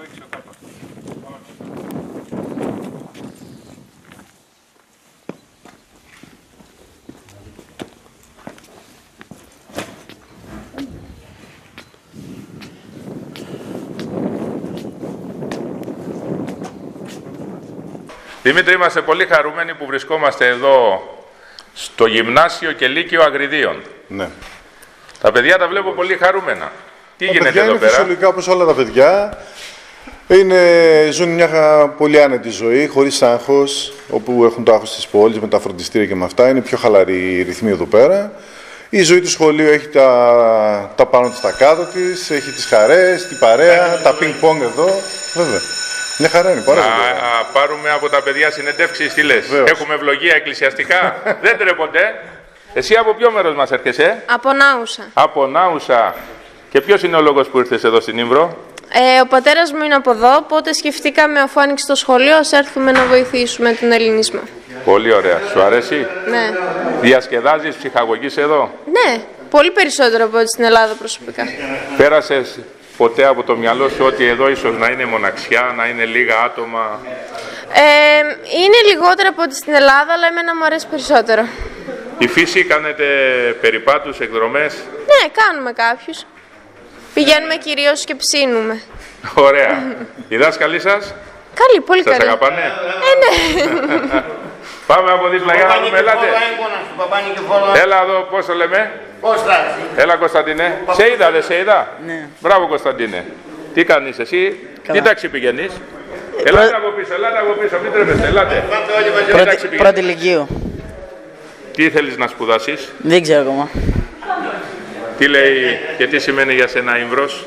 Δημήτρη, είμαστε πολύ χαρούμενοι που βρισκόμαστε εδώ στο Γυμνάσιο και Λύκειο Αγριδίων. Ναι. Τα παιδιά τα βλέπω πολύ χαρούμενα. Τι γίνεται παιδιά εδώ είναι πέρα? φυσιολογικά όπως όλα τα παιδιά. Ζουν μια πολύ άνετη ζωή, χωρίς άγχος, όπου έχουν το άγχος της πόλης με τα φροντιστήρια και με αυτά. Είναι πιο χαλαρή η ρυθμή εδώ πέρα. Η ζωή του σχολείου έχει τα πάνω της, τα κάτω της, έχει τις χαρές, την παρέα, τα πινκ-πονγκ εδώ. Βέβαια. Μια χαρά είναι, πάρα πολύ. Να πάρουμε από τα παιδιά συνεντεύξεις, τι λες? Έχουμε ευλογία εκκλησιαστικά. Δεν τρέπονται. Εσύ από ποιο μέρος μας έρχεσαι? Από Νάουσα. Από Νάουσα. Και ποιος είναι ο λόγος που ήρθες εδώ στην Ήμβρο? Ο πατέρας μου είναι από εδώ, οπότε σκεφτήκαμε αφού άνοιξε το σχολείο, ας έρθουμε να βοηθήσουμε τον ελληνισμό. Πολύ ωραία. Σου αρέσει? Ναι. Διασκεδάζεις, ψυχαγωγείς εδώ? Ναι, πολύ περισσότερο από ό,τι στην Ελλάδα προσωπικά. Πέρασες ποτέ από το μυαλό σου ότι εδώ ίσως να είναι μοναξιά, να είναι λίγα άτομα? Είναι λιγότερο από ό,τι στην Ελλάδα, αλλά εμένα μου αρέσει περισσότερο. Η φύση, κάνετε περιπάτους, εκδρομές? Ναι, κάνουμε κάποιους. Πηγαίνουμε κυρίως και ψήνουμε. Ωραία. Οι δάσκαλοι σας? Καλή, πολύ καλή. Σας αγαπάνε? Ναι. Πάμε από δίπλα για να δούμε, ελάτε. Έλα εδώ, πώς το λέμε? Έλα Κωνσταντίνε. Σε είδα, δεν σε είδα? Ναι. Μπράβο Κωνσταντίνε. Τι κάνεις εσύ? Τι τάξη πηγαίνεις? Ελάτε από πίσω, μην τρέπεστε, ελάτε. Πρώτη Λυκείου. Τι θέλεις να σπουδάσεις? Δεν ξέρω ακόμα. Τι λέει και τι σημαίνει για σένα Ήμβρος?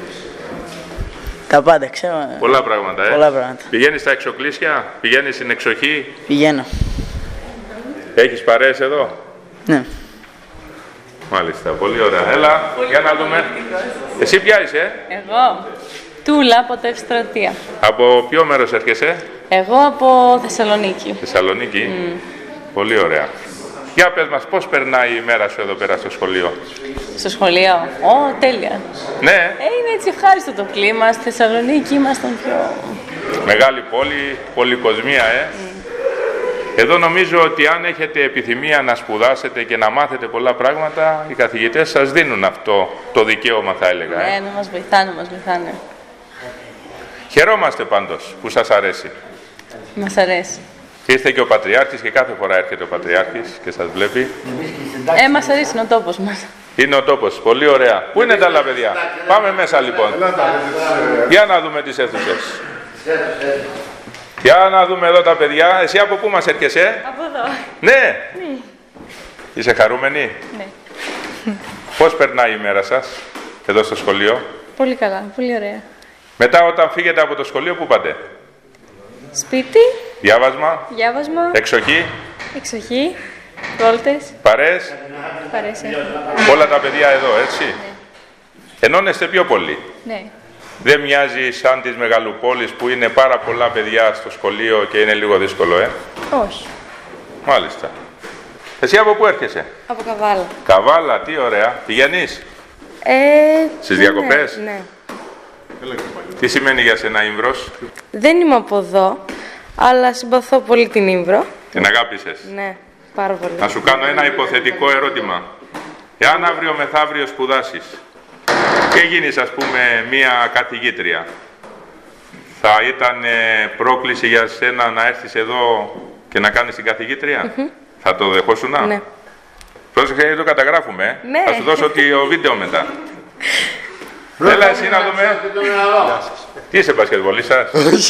Τα πάντα, ξέρω. Πολλά πράγματα, Πολλά πράγματα. Πηγαίνεις στα εξοκλήσια, πηγαίνεις στην εξοχή? Πηγαίνω. Έχεις παρέες εδώ? Ναι. Μάλιστα, πολύ ωραία. Έλα, για να δούμε. Εσύ ποια είσαι? Εγώ, Τούλα από το Ευστρατεία. Από ποιο μέρος έρχεσαι? Εγώ από Θεσσαλονίκη. Θεσσαλονίκη. Πολύ ωραία. Για πες μας, πώς περνάει η μέρα σου εδώ πέρα στο σχολείο? Στο σχολείο, τέλεια. Ναι. Είναι έτσι ευχάριστο το κλίμα. Στη Θεσσαλονίκη ήμασταν πιο... Μεγάλη πόλη, πολυκοσμία, Εδώ νομίζω ότι αν έχετε επιθυμία να σπουδάσετε και να μάθετε πολλά πράγματα, οι καθηγητές σας δίνουν αυτό το δικαίωμα, θα έλεγα. Ναι, μας βοηθάνε, Χαιρόμαστε πάντως που σας αρέσει. Μας αρέσει. Ήρθε και ο Πατριάρχης και κάθε φορά έρχεται ο Πατριάρχης και σας βλέπει. Μας αρέσει, είναι ο τόπος μας. Είναι ο τόπος, πολύ ωραία. Πού είναι τα άλλα παιδιά? Πάμε μέσα λοιπόν. Για να δούμε τις αίθουσες. Για να δούμε εδώ τα παιδιά. Εσύ από πού μας έρχεσαι? Από εδώ. Ναι. Είσαι χαρούμενη? Ναι. Πώς περνάει η μέρα σας εδώ στο σχολείο? Πολύ καλά, πολύ ωραία. Μετά όταν φύγετε από το σχολείο, πού πάτε? Σπίτι. Διάβασμα. Εξοχή. Εξοχή. Βόλτες. Παρέες. Όλα τα παιδιά εδώ, έτσι. Ναι. Ενώνεστε πιο πολύ. Ναι. Δεν μοιάζει σαν τις μεγαλοπόλεις που είναι πάρα πολλά παιδιά στο σχολείο και είναι λίγο δύσκολο, Όχι. Μάλιστα. Εσύ από πού έρχεσαι? Από Καβάλα. Καβάλα, τι ωραία. Πηγαίνεις στις διακοπές? Ναι. Τι σημαίνει για σένα Ήμβρος? Δεν είμαι από εδώ, αλλά συμπαθώ πολύ την Ήμβρο. Την αγάπησες? Ναι, πάρα πολύ. Να σου κάνω ένα υποθετικό ερώτημα. Εάν αύριο μεθαύριο σπουδάσεις και γίνεις, ας πούμε, μία καθηγήτρια, θα ήταν πρόκληση για σένα να έρθεις εδώ και να κάνεις την καθηγήτρια? Θα το δεχόσουνα? Ναι. Πρόσεχε, γιατί το καταγράφουμε. Ναι. Θα σου δώσω το βίντεο μετά. Έλα εσύ να δούμε. Τι είσαι, μπασκετμπολίστας?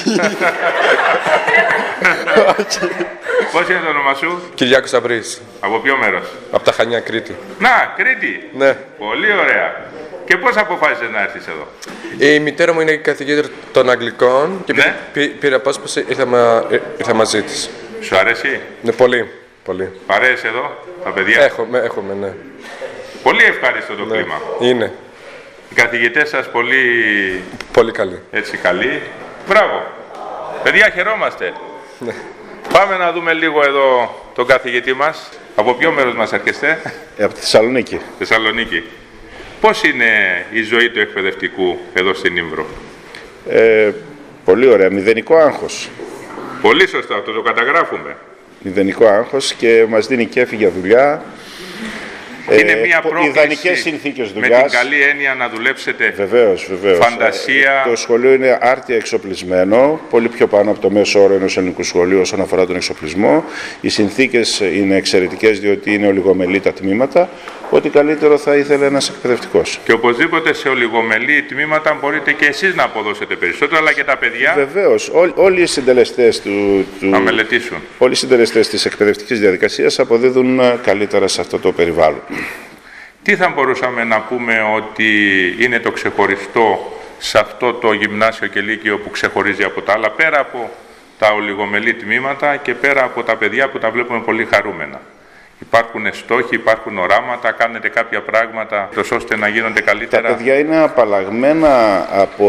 Πώς είναι το όνομα σου? Κυριάκος Σαμπρής. Από ποιο μέρος? Από τα Χανιά, Κρήτη. Να, Κρήτη. Ναι. Πολύ ωραία. Και πώς αποφάσισες να έρθεις εδώ? Η μητέρα μου είναι καθηγήτρια των Αγγλικών και Ναι. πήρε απόσπαση, ήρθα μαζί της. Σου αρέσει? Ναι, πολύ, πολύ. Παρέες εδώ, τα παιδιά? Έχουμε, ναι. Πολύ ευχάριστο το κλίμα. Είναι. Οι καθηγητές σας πολύ καλοί. Έτσι καλοί. Μπράβο. Παιδιά, χαιρόμαστε. Ναι. Πάμε να δούμε λίγο εδώ τον καθηγητή μας. Από ποιο μέρος μας έρχεστε? Από τη Θεσσαλονίκη. Θεσσαλονίκη. Πώς είναι η ζωή του εκπαιδευτικού εδώ στην Ήμβρο? Πολύ ωραία. Μηδενικό άγχος. Πολύ σωστά, αυτό το καταγράφουμε. Μηδενικό άγχος και μας δίνει κέφι για δουλειά. Είναι μια πρόκληση ιδανικές συνθήκες δουλειάς. με την καλή έννοια να δουλέψετε. Βεβαίως. Φαντασία. Το σχολείο είναι άρτια εξοπλισμένο, πολύ πιο πάνω από το μέσο όρο ενός ελληνικού σχολείου όσον αφορά τον εξοπλισμό. Οι συνθήκες είναι εξαιρετικές διότι είναι ολιγομελή τα τμήματα. Ό,τι καλύτερο θα ήθελε ένας εκπαιδευτικός. Και οπωσδήποτε σε ολιγομελή τμήματα μπορείτε και εσείς να αποδώσετε περισσότερο, αλλά και τα παιδιά. Βεβαίως. Όλοι οι συντελεστές να μελετήσουν. Όλοι οι συντελεστές της εκπαιδευτικής διαδικασίας αποδίδουν καλύτερα σε αυτό το περιβάλλον. Τι θα μπορούσαμε να πούμε ότι είναι το ξεχωριστό σε αυτό το γυμνάσιο και λύκειο που ξεχωρίζει από τα άλλα, πέρα από τα ολιγομελή τμήματα και πέρα από τα παιδιά που τα βλέπουμε πολύ χαρούμενα? Υπάρχουν στόχοι, υπάρχουν οράματα, κάνετε κάποια πράγματα ώστε να γίνονται καλύτερα? Τα παιδιά είναι απαλλαγμένα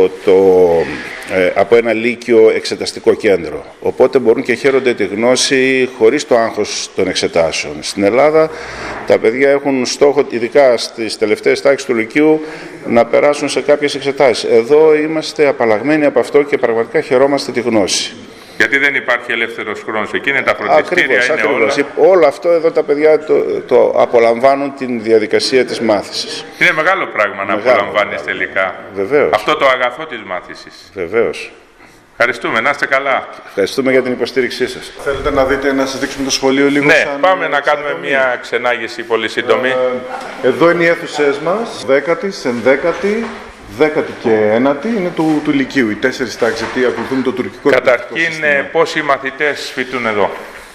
από ένα λύκειο εξεταστικό κέντρο. Οπότε μπορούν και χαίρονται τη γνώση χωρίς το άγχος των εξετάσεων. Στην Ελλάδα τα παιδιά έχουν στόχο, ειδικά στις τελευταίες τάξεις του λυκείου, να περάσουν σε κάποιες εξετάσεις. Εδώ είμαστε απαλλαγμένοι από αυτό και πραγματικά χαιρόμαστε τη γνώση. Γιατί δεν υπάρχει ελεύθερος χρόνος, εκεί είναι τα φροντιστήρια, ακριβώς. όλα. Όλο αυτό εδώ τα παιδιά το απολαμβάνουν την διαδικασία της μάθησης. Είναι μεγάλο πράγμα να απολαμβάνεις τελικά. Βεβαίως. Αυτό το αγαθό της μάθησης. Βεβαίως. Ευχαριστούμε, να είστε καλά. Ευχαριστούμε για την υποστήριξή σας. Θέλετε να δείτε, να σας δείξουμε το σχολείο λίγο? Ναι, πάμε να κάνουμε μια ξενάγηση πολύ σύντομη. Εδώ είναι οι αίθουσές μας, 10η, 11η, 10η και 9η, είναι του Λυκείου, οι 4 τάξεις, γιατί ακολουθούμε το τουρκικό. Καταρχήν, πόσοι μαθητές φοιτούν εδώ?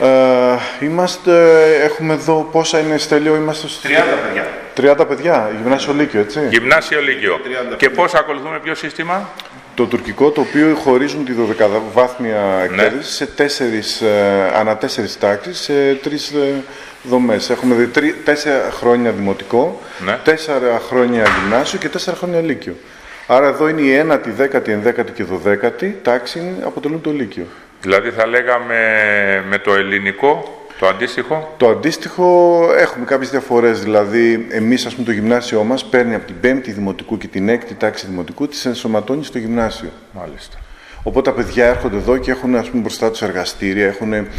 Έχουμε εδώ, πόσα είναι, Στέλιο, είμαστε 30 παιδιά. 30 παιδιά, γυμνάσιο Λύκειο, έτσι. Γυμνάσιο Λύκειο. Και πώς ακολουθούμε ποιο σύστημα? Το τουρκικό, το οποίο χωρίζουν τη 12βάθμια εκπαίδευση σε 4 τάξεις, σε 3 δομές. Έχουμε 4 χρόνια δημοτικό, 4 χρόνια γυμνάσιο και 4 χρόνια λύκειο. Άρα εδώ είναι η 9η, 10η, 11η και 12η τάξη αποτελούν το λύκειο. Δηλαδή θα λέγαμε με το ελληνικό, το αντίστοιχο? Το αντίστοιχο έχουμε κάποιες διαφορές. Δηλαδή εμείς, ας πούμε, το γυμνάσιό μας παίρνει από την 5η δημοτικού και την 6η τάξη δημοτικού, τις ενσωματώνει στο γυμνάσιο. Μάλιστα. Οπότε τα παιδιά έρχονται εδώ και έχουν, ας πούμε, μπροστά τους εργαστήρια,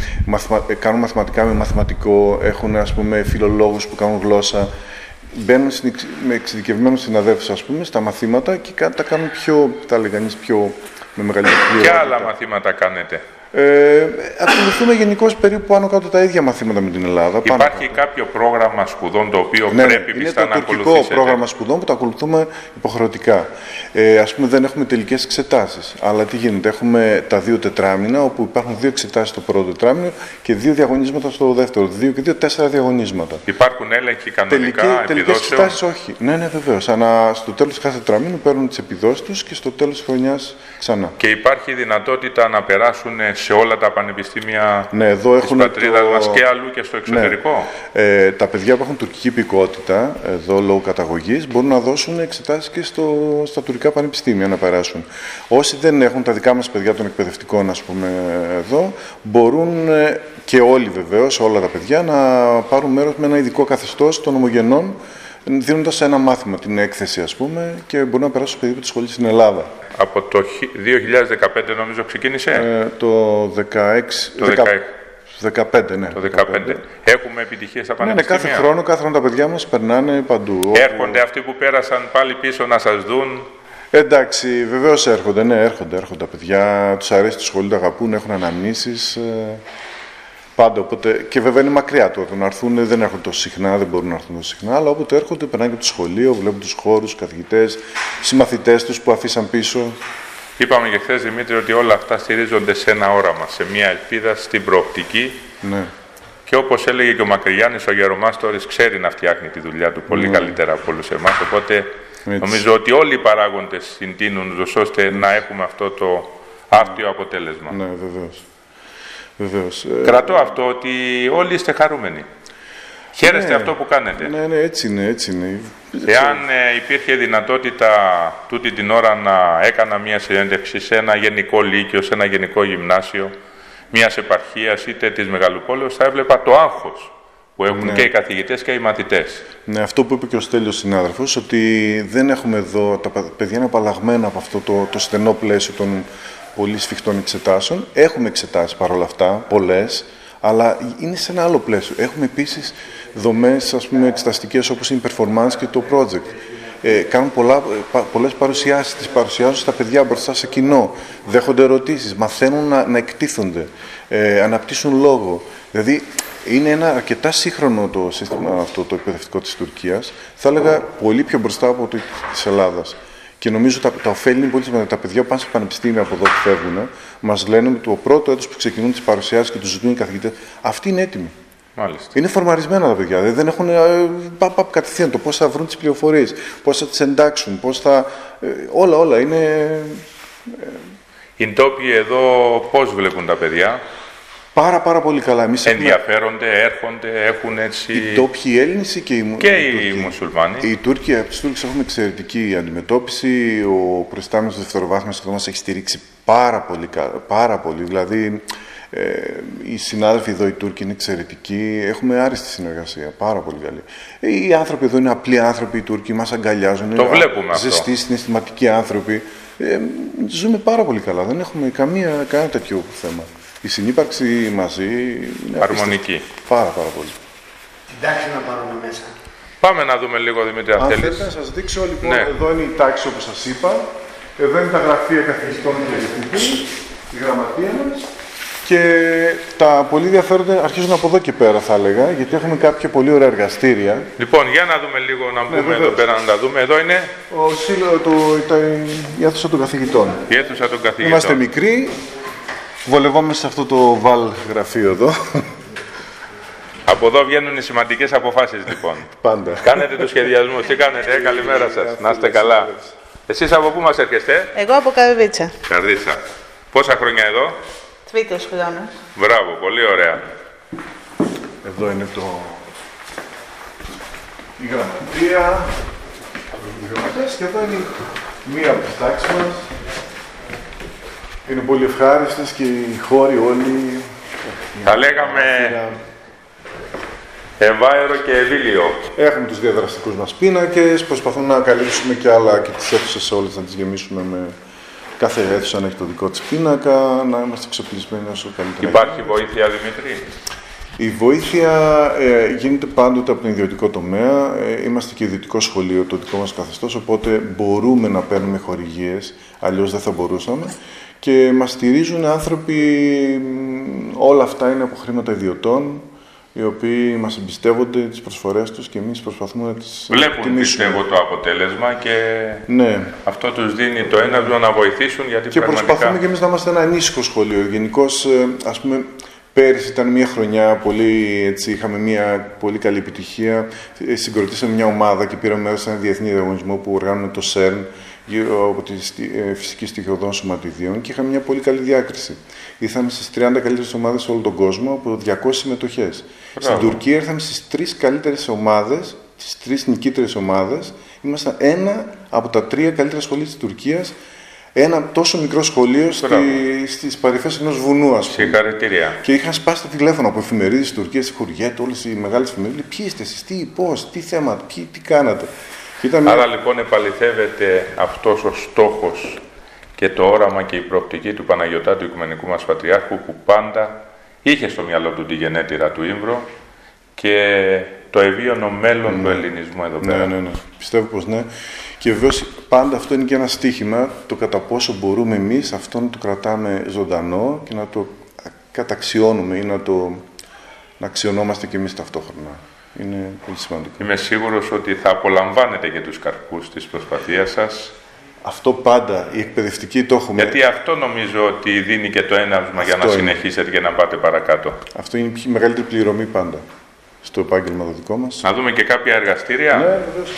κάνουν μαθηματικά με μαθηματικό, έχουν, ας πούμε, φιλολόγους που κάνουν γλώσσα. Μπαίνουν με εξειδικευμένους συναδέλφους, ας πούμε, στα μαθήματα και τα κάνουν πιο, θα λέγανε, με μεγαλύτερη ποιότητα. Ποια άλλα μαθήματα κάνετε? Ακολουθούμε γενικώς περίπου πάνω κάτω τα ίδια μαθήματα με την Ελλάδα. Υπάρχει κάποιο πρόγραμμα σπουδών το οποίο πρέπει πιστά να ακολουθήσετε? Είναι το τουρκικό πρόγραμμα σπουδών που το ακολουθούμε υποχρεωτικά. Ας πούμε, δεν έχουμε τελικές εξετάσεις. Αλλά τι γίνεται, έχουμε τα 2 τετράμινα, όπου υπάρχουν 2 εξετάσεις στο πρώτο τετράμινο και 2 διαγωνίσματα στο δεύτερο. 2 και 2, 4 διαγωνίσματα. Υπάρχουν έλεγχοι κανονικά τελικές εξετάσεις, όχι. Ναι, βεβαίως. Στο τέλος κάθε τετράμινου παίρνουν τις επιδόσεις τους και στο τέλος της χρονιάς ξανά. Και υπάρχει δυνατότητα να περάσουν σε όλα τα πανεπιστήμια της πατρίδας μας και αλλού και στο εξωτερικό? Ναι. Τα παιδιά που έχουν τουρκική υπηκότητα, εδώ λόγω καταγωγής, μπορούν να δώσουν εξετάσεις και στα τουρκικά πανεπιστήμια να περάσουν. Όσοι δεν έχουν, τα δικά μας παιδιά των εκπαιδευτικών, ας πούμε, εδώ, μπορούν και όλοι βεβαίως, όλα τα παιδιά, να πάρουν μέρος με ένα ειδικό καθεστώς των ομογενών, δίνοντας ένα μάθημα, την έκθεση, ας πούμε, και μπορούν να περάσουν οποιαδήποτε σχολή στην Ελλάδα. Από το 2015 νομίζω ξεκίνησε. Το 16. Το 15, ναι. Το 15. Έχουμε επιτυχίες στα πανεπιστήμια? Ναι, κάθε χρόνο τα παιδιά μας περνάνε παντού. Έρχονται αυτοί που πέρασαν πάλι πίσω να σας δουν? Εντάξει, βεβαίως έρχονται, ναι, έρχονται τα παιδιά. Τους αρέσει το σχολείο, το αγαπούν, έχουν αναμνήσεις. Πάντα, οπότε, και βέβαια είναι μακριά τώρα. Να έρθουν, δεν έρχονται τόσο συχνά, δεν μπορούν να έρθουν τόσο συχνά, αλλά όποτε έρχονται, περνάνε και από το σχολείο, βλέπουν τους χώρους, τους καθηγητές, συμμαθητές τους που αφήσαν πίσω. Είπαμε και χθες, Δημήτρη, ότι όλα αυτά στηρίζονται σε ένα όραμα, σε μια ελπίδα, στην προοπτική. Ναι. Και όπως έλεγε και ο Μακρυγιάννης, ο Γερομάστορης ξέρει να φτιάχνει τη δουλειά του πολύ καλύτερα από όλους εμάς. Οπότε νομίζω ότι όλοι οι παράγοντες συντείνουν ώστε να έχουμε αυτό το άρτιο αποτέλεσμα. Ναι, βεβαίως. Κρατώ αυτό ότι όλοι είστε χαρούμενοι. Χαίρεστε αυτό που κάνετε. Ναι, έτσι είναι. Εάν υπήρχε δυνατότητα τούτη την ώρα να έκανα μια συνέντευξη σε ένα γενικό λύκειο, σε ένα γενικό γυμνάσιο, μιας επαρχίας είτε της μεγαλοπόλεως, θα έβλεπα το άγχος που έχουν και οι καθηγητές και οι μαθητές. Ναι, αυτό που είπε και ο Στέλιος συνάδελφος, ότι δεν έχουμε εδώ, τα παιδιά είναι απαλλαγμένα από αυτό το στενό πλαίσιο των πολύ σφιχτών εξετάσεων. Έχουμε εξετάσεις παρόλα αυτά, πολλές, αλλά είναι σε ένα άλλο πλαίσιο. Έχουμε επίσης δομές, ας πούμε, εξεταστικές όπως είναι η performance και το project. Κάνουν πολλές παρουσιάσεις, τις παρουσιάζουν στα παιδιά μπροστά σε κοινό, δέχονται ερωτήσεις, μαθαίνουν να εκτίθονται, αναπτύσσουν λόγο. Δηλαδή, είναι ένα αρκετά σύγχρονο το σύστημα αυτό το εκπαιδευτικό της Τουρκίας, θα έλεγα πολύ πιο μπροστά από το της Ελλάδας. Και νομίζω τα ωφέλη είναι πολύ σημαντικά. Τα παιδιά που πάνε σε πανεπιστήμια από εδώ που φεύγουν, μας λένε ότι το πρώτο έτος που ξεκινούν τις παρουσιάσεις και τους ζητούν οι καθηγητές, αυτοί είναι έτοιμοι. Μάλιστα. Είναι φορμαρισμένα τα παιδιά. Δεν έχουν κατευθείαν το πώς θα βρουν τις πληροφορίες, πώς θα τις εντάξουν, πώς θα. Όλα είναι. Οι ντόπιοι εδώ πώς βλέπουν τα παιδιά? Πάρα πολύ καλά. Εμείς ενδιαφέρονται, έρχονται, έχουν έτσι. Οι ντόπιοι Έλληνες και οι μουσουλμάνοι. Οι Τούρκοι, από τους Τούρκους έχουμε εξαιρετική αντιμετώπιση. Ο προϊστάμενος του δευτεροβάθμιας μας έχει στηρίξει πάρα πολύ. Δηλαδή, οι συνάδελφοι εδώ, οι Τούρκοι, είναι εξαιρετικοί. Έχουμε άριστη συνεργασία, πάρα πολύ καλή. Οι άνθρωποι εδώ είναι απλοί άνθρωποι, οι Τούρκοι μας αγκαλιάζουν. Το βλέπουμε αυτό. Ζεστοί, συναισθηματικοί άνθρωποι. Ζούμε πάρα πολύ καλά. Δεν έχουμε κανένα τέτοιο θέμα. Η συνύπαρξη μαζί είναι αρμονική. Πάρα πολύ. Εντάξει, να πάρουμε μέσα. Πάμε να δούμε λίγο, Δημήτρη, αν θέλεις. Θέλετε να σας δείξω, λοιπόν, εδώ είναι η τάξη όπως σας είπα. Εδώ είναι τα γραφεία καθηγητών και διευθυντών, η γραμματεία μας. Και τα πολύ ενδιαφέροντα αρχίζουν από εδώ και πέρα, θα έλεγα, γιατί έχουμε κάποια πολύ ωραία εργαστήρια. Λοιπόν, για να δούμε λίγο, να μπούμε εδώ πέρα να τα δούμε. Εδώ είναι η αίθουσα των καθηγητών. Η αίθουσα των καθηγητών. Είμαστε μικροί. Βολευόμαστε σε αυτό το βαλ γραφείο εδώ. Από εδώ βγαίνουν οι σημαντικές αποφάσεις, λοιπόν. Πάντα. Κάνετε τους σχεδιασμούς. Τι κάνετε, καλημέρα σας. Να είστε καλά. Εσείς από πού μας έρχεστε? Εγώ από Καρδίτσα. Καρδίτσα. Πόσα χρόνια εδώ? Τρίτος χρόνος. Μπράβο, πολύ ωραία. Εδώ είναι η γραμματεία. Και εδώ είναι μία από τις τάξεις μας. Είναι πολύ ευχάριστες και οι χώροι όλοι. Θα λέγαμε ευάερο και ευήλιο. Έχουμε τους διαδραστικούς μας πίνακες, προσπαθούμε να καλύψουμε και άλλα και τις αίθουσες όλες, να τις γεμίσουμε με κάθε αίθουσα να έχει το δικό της πίνακα, να είμαστε εξοπλισμένοι όσο καλύτερα. Υπάρχει βοήθεια, Δημήτρη? Η βοήθεια γίνεται πάντοτε από τον ιδιωτικό τομέα. Είμαστε και ιδιωτικό σχολείο, το δικό μας καθεστώς, οπότε μπορούμε να παίρνουμε χορηγίες, αλλιώς δεν θα μπορούσαμε. Και μας στηρίζουν άνθρωποι, όλα αυτά είναι από χρήματα ιδιωτών, οι οποίοι μας εμπιστεύονται τις προσφορές τους και εμείς προσπαθούμε να τις βλέπουν, πιστεύω, το αποτέλεσμα και αυτό τους δίνει το έναυσμα να βοηθήσουν, γιατί και πραγματικά. Προσπαθούμε και εμείς να είμαστε ένα ανήσυχο σχολείο. Γενικώς, ας πούμε, πέρυσι ήταν μια χρονιά, είχαμε μια πολύ καλή επιτυχία. Συγκροτήσαμε μια ομάδα και πήραμε μέρος σε ένα διεθνή διαγωνισμό που οργάνωνε το CERN, γύρω από τη φυσική στοιχειωδών σωματιδίων, και είχαμε μια πολύ καλή διάκριση. Ήρθαμε στις 30 καλύτερες ομάδες σε όλο τον κόσμο από 200 συμμετοχές. Στην Τουρκία ήρθαμε στις 3 καλύτερες ομάδες, στις 3 νικήτρες ομάδες. Ήμασταν ένα από τα 3 καλύτερα σχολεία της Τουρκίας. Ένα τόσο μικρό σχολείο στις παρυφές ενός βουνού, ας πούμε. Συγχαρητήρια. Και είχαν σπάσει τα τηλέφωνα από εφημερίδες της Τουρκίας, στη Χουριέτ, όλες οι μεγάλες εφημερίδες. Ποιοι είστε εσείς, πώς, τι θέματα, τι κάνατε. Άρα λοιπόν επαληθεύεται αυτός ο στόχος και το όραμα και η προοπτική του Παναγιωτάτου Οικουμενικού μας Πατριάρχου, που πάντα είχε στο μυαλό του τη γενέτειρα του Ήμβρου και το ευίωνο μέλλον του ελληνισμού εδώ πέρα. Ναι. Πιστεύω πως ναι. Και βεβαίως πάντα αυτό είναι και ένα στοίχημα, το κατά πόσο μπορούμε εμείς αυτό να το κρατάμε ζωντανό και να το καταξιώνουμε ή να αξιωνόμαστε και εμείς ταυτόχρονα. Είναι πολύ σημαντικό. Είμαι σίγουρος ότι θα απολαμβάνετε και τους καρπούς της προσπαθίας σας. Αυτό πάντα, η εκπαιδευτική το έχουμε. Γιατί αυτό νομίζω ότι δίνει και το έναυσμα για να συνεχίσετε και να πάτε παρακάτω. Αυτό είναι η μεγαλύτερη πληρωμή πάντα στο επάγγελμα το δικό μας. Να δούμε και κάποια εργαστήρια. Ναι, βεβαίως.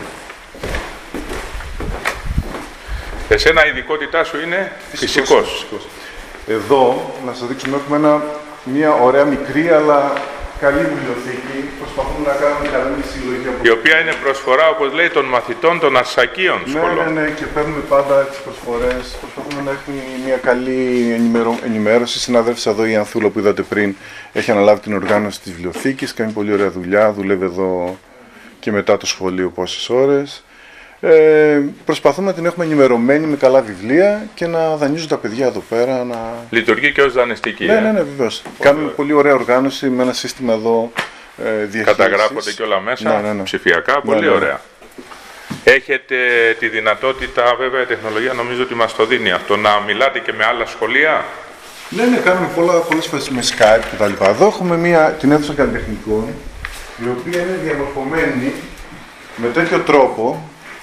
Εσένα η ειδικότητά σου είναι φυσικός. Εδώ, να σας δείξουμε, έχουμε μια ωραία μικρή αλλά καλή βιβλιοθήκη. Προσπαθούμε να κάνουμε καλή συλλογή η οποία είναι προσφορά, όπως λέει, των μαθητών των Αρσακίων σχολών. Ναι, και παίρνουμε πάντα τις προσφορές. Προσπαθούμε να έχουμε μια καλή ενημέρωση. Η συνάδελφα εδώ, η Ανθούλα που είδατε πριν, έχει αναλάβει την οργάνωση της βιβλιοθήκης, κάνει πολύ ωραία δουλειά, δουλεύει εδώ και μετά το σχολείο πόσες ώρες. Προσπαθούμε να την έχουμε ενημερωμένη με καλά βιβλία και να δανείζουν τα παιδιά εδώ πέρα. Λειτουργεί και ως δανειστική. Ναι, βεβαίως. Κάνουμε πολύ ωραία οργάνωση με ένα σύστημα εδώ διαχείρισης. Καταγράφονται και όλα μέσα, ψηφιακά, πολύ ωραία. Έχετε τη δυνατότητα, βέβαια η τεχνολογία νομίζω ότι μας το δίνει αυτό, να μιλάτε και με άλλα σχολεία. Ναι, κάνουμε πολλές φορές με Skype και τα λοιπά. Εδώ έχουμε την αίθουσα καλλιτεχνικών, η οποία είναι διαμορφωμένη με τέτοιο τρόπο,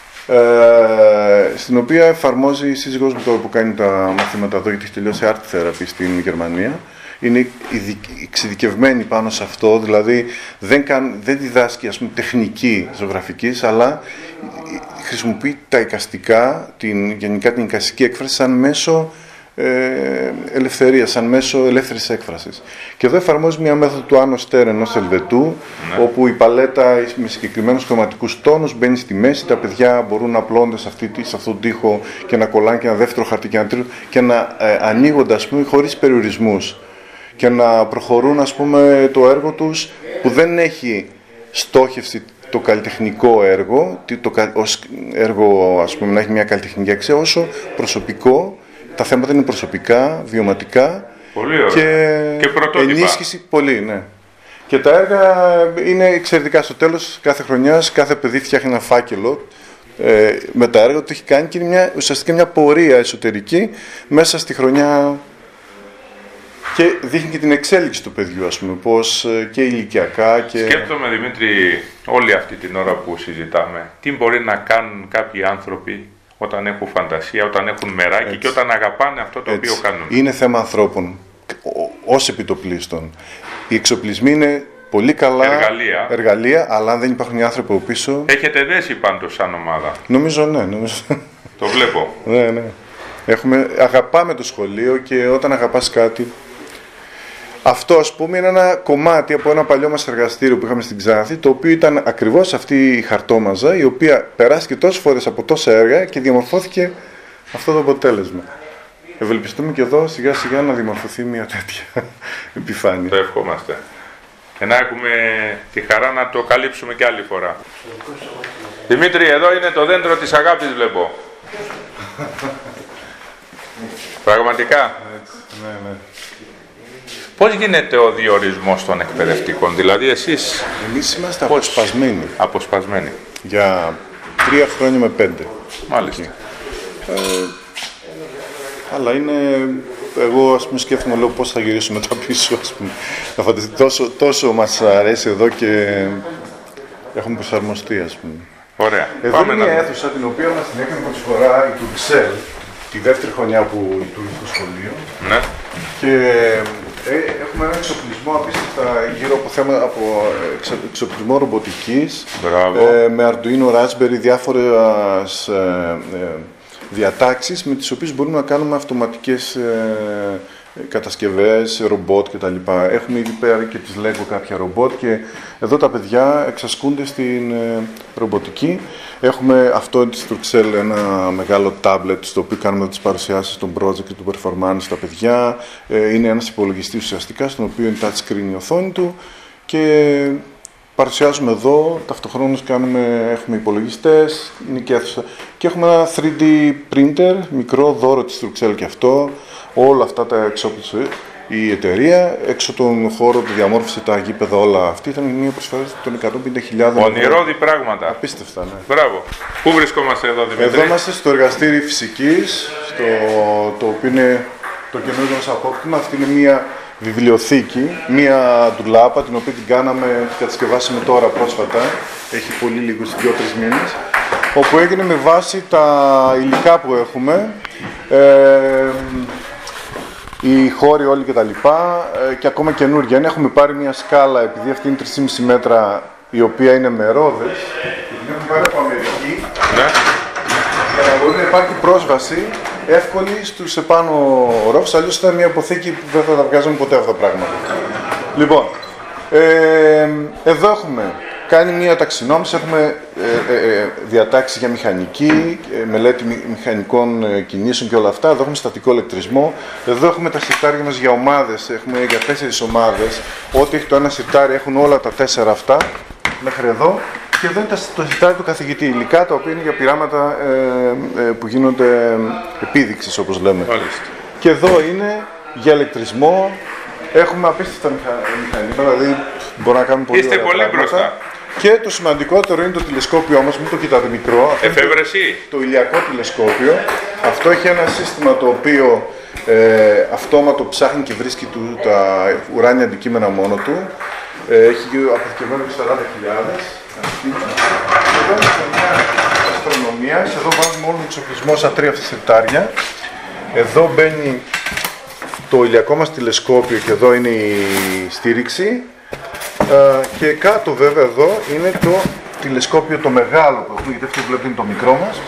στην οποία εφαρμόζει η σύζυγός μου τώρα που κάνει τα μαθήματα εδώ, γιατί έχει τελειώσει Art Therapy στην Γερμανία. Είναι εξειδικευμένη πάνω σε αυτό, δηλαδή δεν διδάσκει τεχνική ζωγραφικής, αλλά χρησιμοποιεί τα εικαστικά, γενικά την εικαστική έκφραση σαν μέσο ελευθερίας, σαν μέσο ελεύθερης έκφρασης. Και εδώ εφαρμόζει μια μέθοδο του Άνω Στέρ ενός Ελβετού, όπου η παλέτα με συγκεκριμένους χρωματικούς τόνους μπαίνει στη μέση, τα παιδιά μπορούν να απλώνται σε αυτόν τον τοίχο και να κολλάνε και ένα δεύτερο χαρτί και ένα τρίτο και να ανοίγονται, χωρίς περιορισμούς και να προχωρούν, το έργο τους που δεν έχει στόχευση το καλλιτεχνικό έργο, ως έργο, να έχει μια καλλιτεχνική αξία, όσο προσωπικό. Τα θέματα είναι προσωπικά, βιωματικά και ενίσχυση πολύ, ναι. Και τα έργα είναι εξαιρετικά. Στο τέλος κάθε χρονιάς, κάθε παιδί φτιάχνει ένα φάκελο με τα έργα του έχει κάνει και είναι ουσιαστικά μια πορεία εσωτερική μέσα στη χρονιά και δείχνει και την εξέλιξη του παιδιού, πώς και ηλικιακά και... Σκέφτομαι, Δημήτρη, όλη αυτή την ώρα που συζητάμε, τι μπορεί να κάνουν κάποιοι άνθρωποι όταν έχουν φαντασία, όταν έχουν μεράκι και όταν αγαπάνε αυτό το οποίο κάνουν. Είναι θέμα ανθρώπων, ως επιτοπλίστων. Οι εξοπλισμοί είναι πολύ καλά εργαλεία, αλλά αν δεν υπάρχουν οι άνθρωποι από πίσω... Έχετε δέσει πάντως σαν ομάδα. Νομίζω, ναι. Το βλέπω. Ναι. Αγαπάμε το σχολείο και όταν αγαπάς κάτι... Αυτό, είναι ένα κομμάτι από ένα παλιό μας εργαστήριο που είχαμε στην Ξάνθη, το οποίο ήταν ακριβώς αυτή η χαρτόμαζα, η οποία περάστηκε τόσες φορές από τόσα έργα και διαμορφώθηκε αυτό το αποτέλεσμα. Ευελπιστούμε και εδώ σιγά σιγά να διαμορφωθεί μια τέτοια επιφάνεια. Το ευχόμαστε. Και να έχουμε τη χαρά να το καλύψουμε και άλλη φορά. Δημήτρη, εδώ είναι το δέντρο της αγάπης, βλέπω. Πραγματικά. Έτσι, ναι. Πώς γίνεται ο διορισμός των εκπαιδευτικών, δηλαδή εσείς... Εμείς είμαστε αποσπασμένοι. Αποσπασμένοι. Για 3 χρόνια με 5. Μάλιστα. Αλλά είναι... Εγώ, σκέφτομαι, λέω πώς θα γυρίσω μετά πίσω, Να φανταστείτε, τόσο μας αρέσει εδώ και έχουμε προσαρμοστεί, Ωραία. Εδώ είναι μια αίθουσα την οποία μας την έκανε πρώτη φορά η Τουρξέλ, τη δεύτερη χρονιά που λειτουργεί στο σχολείο. Ναι. Και έχουμε έναν εξοπλισμό απίστευτα γύρω από θέμα από εξοπλισμό ρομποτικής, με Arduino, Raspberry, διάφορες διατάξεις με τις οποίες μπορούμε να κάνουμε αυτοματικές κατασκευές, ρομπότ κτλ. Έχουμε ήδη πέρα και τις Lego κάποια ρομπότ και εδώ τα παιδιά εξασκούνται στην ρομποτική. Έχουμε αυτό της Turkcell, ένα μεγάλο tablet στο οποίο κάνουμε τις παρουσιάσεις των project και του performance στα παιδιά. Είναι ένας υπολογιστής ουσιαστικά, στον οποίο είναι touchscreen η οθόνη του και παρουσιάζουμε εδώ, ταυτοχρόνως έχουμε υπολογιστές, είναι και αίθουσα. Και έχουμε ένα 3D printer, μικρό δώρο της Turkcell και αυτό. Όλα αυτά τα εξόπλησε η εταιρεία. Έξω τον χώρο που διαμόρφωσε τα γήπεδα, όλα αυτή ήταν μια προσφορά των 150.000. Ονειρώδη πράγματα. Απίστευτα, ναι. Μπράβο. Πού βρισκόμαστε εδώ, Δημήτρη? Εδώ είμαστε στο εργαστήρι φυσικής, το οποίο είναι το καινούργιο μας απόκτημα. Αυτή είναι μια βιβλιοθήκη, μια ντουλάπα, την οποία την κατασκευάσαμε τώρα πρόσφατα. Έχει πολύ λίγο, 2-3 μήνες. Όπου έγινε με βάση τα υλικά που έχουμε. Οι χώροι όλοι και τα λοιπά και ακόμα καινούργια. Έχουμε πάρει μια σκάλα, επειδή αυτή είναι 3,5 μέτρα, η οποία είναι με ρόδες, την έχουμε πάρει από Αμερική, για να μπορεί να υπάρχει πρόσβαση εύκολη στους επάνω ορόφους, αλλιώς ήταν μια αποθήκη που δεν θα τα βγάζαμε ποτέ αυτά τα πράγματα. Λοιπόν, εδώ έχουμε κάνει μια ταξινόμηση, έχουμε διατάξει για μηχανική, μελέτη μηχανικών κινήσεων και όλα αυτά. Εδώ έχουμε στατικό ηλεκτρισμό. Εδώ έχουμε τα συρτάρια μας για ομάδες, έχουμε για 4 ομάδες. Ό,τι έχει το ένα συρτάρι έχουν όλα τα 4 αυτά, μέχρι εδώ. Και εδώ είναι το συρτάρι του καθηγητή, υλικά τα οποία είναι για πειράματα που γίνονται επίδειξης, όπως λέμε. Μάλιστα. Και εδώ είναι για ηλεκτρισμό. Έχουμε απίστευτα μηχανήματα, δηλαδή μπορούμε να κάνουμε πολύ Είστε πολύ πράγματα. μπροστά. Και το σημαντικότερο είναι το τηλεσκόπιό μας, μην το κοιτάτε μικρό. Εφεύρεση. Το ηλιακό τηλεσκόπιο. Αυτό έχει ένα σύστημα το οποίο αυτόματο ψάχνει και βρίσκει τα ουράνια αντικείμενα μόνο του. Έχει αποθηκευμένο 40.000. Εδώ είναι μια αστρονομία. Εδώ βάζουμε όλο τον εξοπλισμό σαν 3 συρτάρια. Εδώ μπαίνει το ηλιακό μας τηλεσκόπιο και εδώ είναι η στήριξη. Και κάτω βέβαια εδώ είναι το τηλεσκόπιο το μεγάλο που έχουμε, γιατί αυτό που βλέπετε είναι το μικρό μας.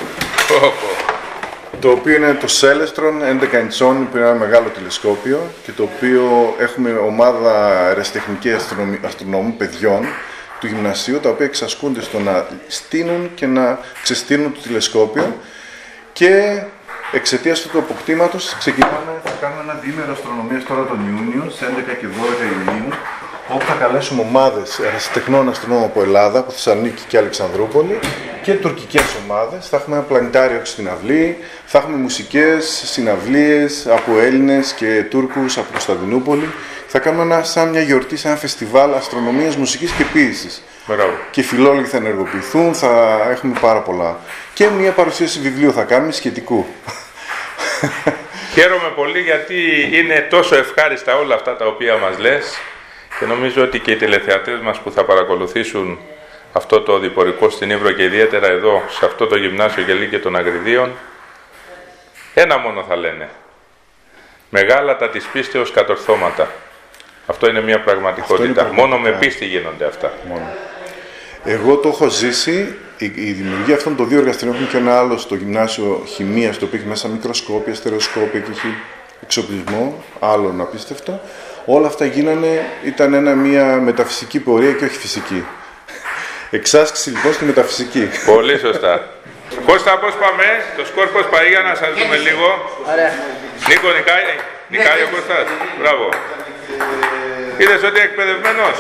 Το οποίο είναι το Celestron 11 inch, που είναι ένα μεγάλο τηλεσκόπιο και το οποίο έχουμε ομάδα αεραστεχνική αστρονομών παιδιών του γυμνασίου, τα οποία εξασκούνται στο να στείνουν και να ξεστείνουν το τηλεσκόπιο και εξαιτίας του αποκτήματος θα κάνουμε ένα διήμερο αστρονομίας τώρα τον Ιούνιο, στις 11 και 12 Ιουνίου, όπου θα καλέσουμε ομάδες αεραστεχνών αστρονόμων από Ελλάδα, από Θεσσαλονίκη και Αλεξανδρούπολη και τουρκικές ομάδες. Θα έχουμε ένα πλανητάριο στην αυλή, θα έχουμε μουσικές συναυλίες από Έλληνες και Τούρκους από Κωνσταντινούπολη. Θα κάνουμε σαν μια γιορτή, σαν ένα φεστιβάλ αστρονομίας, μουσικής και ποίησης. Μπράβο. Και φιλόλογοι θα ενεργοποιηθούν, θα έχουμε πάρα πολλά. Και μια παρουσίαση βιβλίου θα κάνουμε σχετικού. Χαίρομαι πολύ γιατί είναι τόσο ευχάριστα όλα αυτά τα οποία μας λες και νομίζω ότι και οι τηλεθεατές μας που θα παρακολουθήσουν αυτό το διπορικό στην Ύβρο και ιδιαίτερα εδώ σε αυτό το γυμνάσιο Γελίκη των Αγριδίων ένα μόνο θα λένε: μεγάλα τα της πίστεως κατορθώματα. Αυτό είναι μια πραγματικότητα. Μόνο με πίστη γίνονται αυτά. Μόνο. Εγώ το έχω ζήσει. Η δημιουργία αυτών των 2 εργαστηρίων, έχουμε και ένα άλλο στο γυμνάσιο χημίας, το οποίο έχει μέσα μικροσκόπια, στερεοσκόπια και έχει εξοπλισμό, άλλον απίστευτο. Όλα αυτά ήταν μια μεταφυσική πορεία και όχι φυσική. Εξάσκηση λοιπόν στη μεταφυσική. Πολύ σωστά. Κώστα, πώς πάμε, το σκορ πώς πάει, για να σας δούμε λίγο. Ωραία. Νίκο, νικάει ο Κώστας. Μπράβο. Είδες ότι εκπαιδευμένος.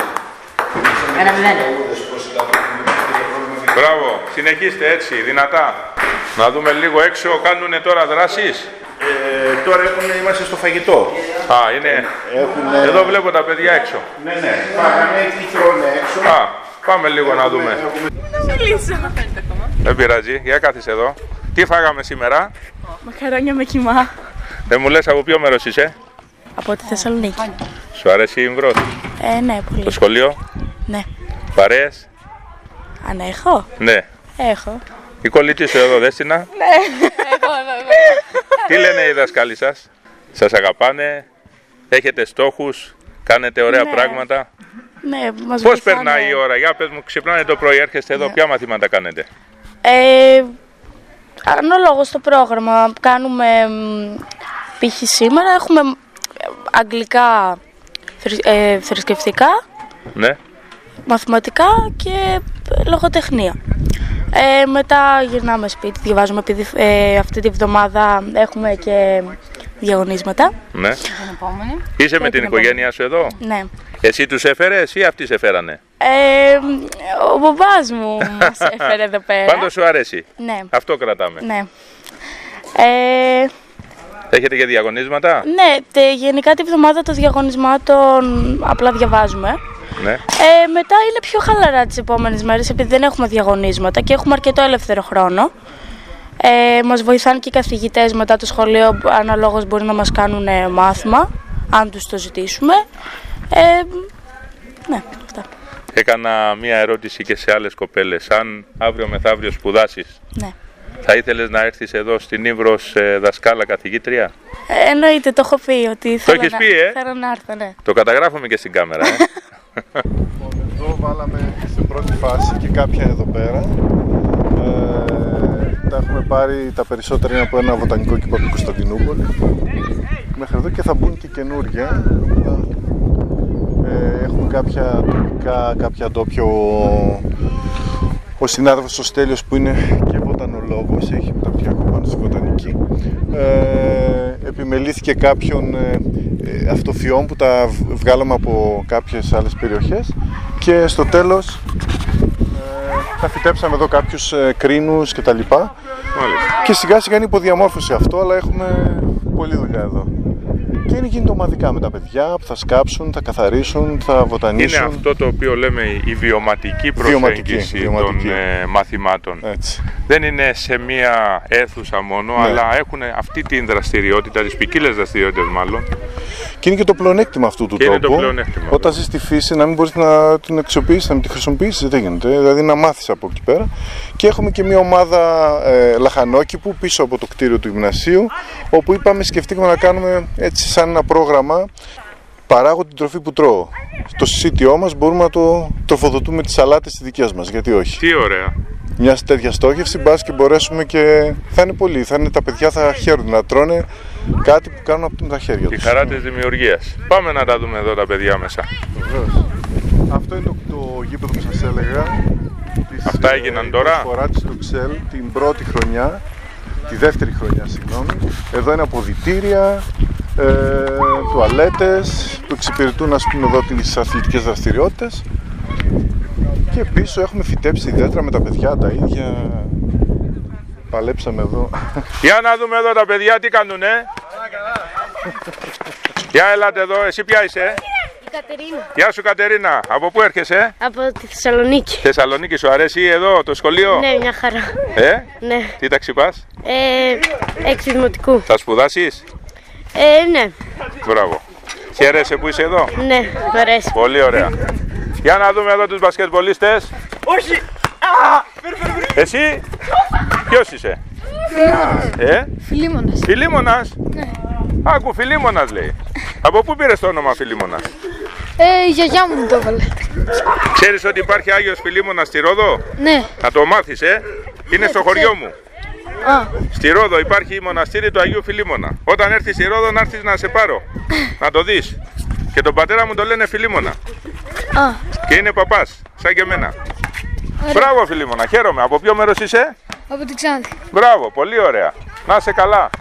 1-0. Μπράβο. Συνεχίστε έτσι, δυνατά. Να δούμε λίγο έξω, κάνουνε τώρα δράσεις. Τώρα είμαστε στο φαγητό. Α, είναι. Εδώ βλέπω τα παιδιά έξω. Ναι, φάγαμε, τι τρώνε έξω. Α, πάμε λίγο να δούμε. Δεν πειράζει, για κάθισε εδώ. Τι φάγαμε σήμερα? Μακαρόνια με κιμά. Δεν μου λες από ποιο μέρος είσαι? Από τη Θεσσαλονίκη. Σου αρέσει η Υμβρός? Ναι, πολύ. Το σχολείο? Ναι. Παρέες? Αν έχω? Ναι. Έχω. Η κολλητή σου εδώ, δέστηνα? Ναι. Εγώ. Τι λένε οι δασκάλοι σας? Σας αγαπάνε? Έχετε στόχους? Κάνετε ωραία πράγματα? Ναι, μας Πώς βοηθάνε. περνάει η ώρα? Για πες μου, ξυπνάνε το πρωί, έρχεστε εδώ, ποια μαθήματα κάνετε? Ανάλογο στο πρόγραμμα. Κάνουμε, π.χ. σήμερα έχουμε αγγλικά, θρησκευτικά, Ναι. μαθηματικά και λογοτεχνία. Μετά γυρνάμε σπίτι, διαβάζουμε, επειδή αυτή τη βδομάδα έχουμε και διαγωνίσματα. Ναι. Είσαι με την οικογένειά σου εδώ? Ναι. Εσύ τους έφερες ή αυτοί σε φέρανε? Ο μπαμπάς μου μας έφερε εδώ πέρα. Πάντως σου αρέσει? Ναι. Αυτό κρατάμε. Ναι. Έχετε και διαγωνίσματα? Ναι, γενικά τη βδομάδα των διαγωνισμάτων απλά διαβάζουμε. Ναι. Μετά είναι πιο χαλαρά τις επόμενες μέρες, επειδή δεν έχουμε διαγωνίσματα και έχουμε αρκετό ελεύθερο χρόνο. Μας βοηθάνε και οι καθηγητές μετά το σχολείο, αναλόγως μπορεί να μας κάνουν μάθημα, αν τους το ζητήσουμε. Ναι, αυτά. Έκανα μία ερώτηση και σε άλλες κοπέλες. Αν αύριο μεθαύριο σπουδάσεις, Ναι. θα ήθελες να έρθεις εδώ στην Ύβρο δασκάλα καθηγήτρια? Εννοείται, το έχω πει ότι θέλω έχεις να, πει, θέλω να έρθω, ναι. Το καταγράφουμε και στην κάμερα. Εδώ βάλαμε στην πρώτη φάση και κάποια εδώ πέρα. Τα έχουμε πάρει, τα περισσότερα είναι από ένα βοτανικό κήπο του Κωνσταντινούπολη. Μέχρι εδώ και θα μπουν και καινούργια. Έχουμε κάποια τοπικά, κάποια ντόπιο. Ο συνάδελφος ο Στέλιος που είναι και βοτανολόγος, έχει μεταπτυχιακό πάνω στη βοτανική, επιμελήθηκε κάποιων αυτοφυών που τα βγάλαμε από κάποιες άλλες περιοχές και στο τέλος τα φυτέψαμε εδώ κάποιους κρίνους και τα λοιπά. Και σιγά σιγά είναι υποδιαμόρφωση αυτό, αλλά έχουμε πολλή δουλειά εδώ. Και γίνεται ομαδικά με τα παιδιά που θα σκάψουν, θα καθαρίσουν, θα βοτανίσουν. Είναι αυτό το οποίο λέμε η βιωματική προσέγγιση των μαθημάτων. Έτσι. Δεν είναι σε μία αίθουσα μόνο, αλλά έχουν αυτή την δραστηριότητα, τις ποικίλες δραστηριότητες μάλλον. Και είναι και το πλεονέκτημα αυτού του τόπου. Όταν ζεις στη φύση, να μην μπορείς να την αξιοποιήσεις, να μην τη χρησιμοποιήσεις, δεν γίνεται. Δηλαδή να μάθεις από εκεί πέρα. Και έχουμε και μια ομάδα λαχανόκηπου πίσω από το κτίριο του γυμνασίου, όπου σκεφτήκαμε να κάνουμε έτσι σαν ένα πρόγραμμα. Παράγω την τροφή που τρώω. Στο συσίτιό μας μπορούμε να το τροφοδοτούμε τις σαλάτες τις δικές μας, γιατί όχι. Τι ωραία. Μια τέτοια στόχευση, μπας και μπορέσουμε και θα είναι πολύ. Τα παιδιά θα χαίρονται να τρώνε κάτι που κάνουν από τα χέρια τους. Τη χαρά της δημιουργίας. Πάμε να τα δούμε εδώ τα παιδιά μέσα. Βεβαίως. Αυτό είναι το γήπεδο που σας έλεγα. Αυτά έγιναν τώρα. Τη φορά της του Ξέλ την πρώτη χρονιά, τη δεύτερη χρονιά, συγγνώμη. Εδώ είναι αποδυτήρια, τουαλέτες που εξυπηρετούν εδώ τις αθλητικές δραστηριότητες. Και πίσω έχουμε φυτέψει ιδιαίτερα με τα παιδιά τα ίδια. Παλέψαμε εδώ. Για να δούμε εδώ τα παιδιά τι κάνουνε. Για ελάτε εδώ, εσύ ποια είσαι? Η Κατερίνα. Γεια σου Κατερίνα, από πού έρχεσαι? Από τη Θεσσαλονίκη. Θεσσαλονίκη, σου αρέσει εδώ το σχολείο? Ναι, μια χαρά. Ναι. Τι τάξη πας? Έκτη δημοτικού. Θα σπουδάσεις? Ναι. Μπράβο. Χαίρεσαι που είσαι εδώ? Ναι, μ' αρέσει. Πολύ ωραία. Για να δούμε εδώ τους μπασκετμπολίστες. Όχι! Εσύ, ποιος είσαι? Φιλίμωνας. Φιλίμωνας? Ναι. Άκου, Φιλίμωνας λέει. Από πού πήρες το όνομα Φιλίμωνας? Η γιαγιά μου το έβαλε. Ξέρεις ότι υπάρχει Άγιος Φιλίμωνας στη Ρόδο? Ναι. Να το μάθεις, Είναι στο χωριό μου. Α. Στη Ρόδο υπάρχει μοναστήρι του Αγίου Φιλίμωνα. Όταν έρθεις στη Ρόδο να έρθεις να σε πάρω, να το δεις. Και τον πατέρα μου το λένε Φιλίμωνα. Α. Και είναι παπάς, σαν και εμένα. Μπράβο Φιλίμωνα, χαίρομαι. Από ποιο μέρος είσαι? Από την Ξάνθη. Μπράβο, πολύ ωραία. Να είσαι καλά.